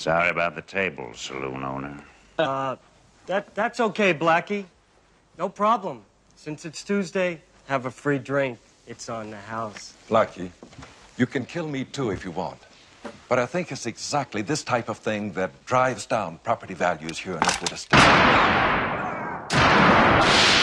Sorry about the table, saloon owner. That's okay, Blackie. No problem. Since it's Tuesday, have a free drink. It's on the house. Blackie, you can kill me too if you want. But I think it's exactly this type of thing that drives down property values here in Escena.